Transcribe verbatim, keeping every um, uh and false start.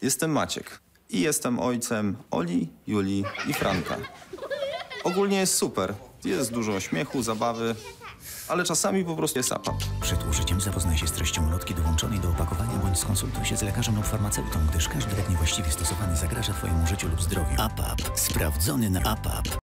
Jestem Maciek i jestem ojcem Oli, Julii i Franka. Ogólnie jest super. Jest dużo śmiechu, zabawy, ale czasami po prostu jest apap. Przed użyciem zapoznaj się z treścią ulotki dołączonej do opakowania bądź skonsultuj się z lekarzem lub farmaceutą, gdyż każdy lek niewłaściwie stosowany zagraża Twojemu życiu lub zdrowiu. apap. Sprawdzony na apap.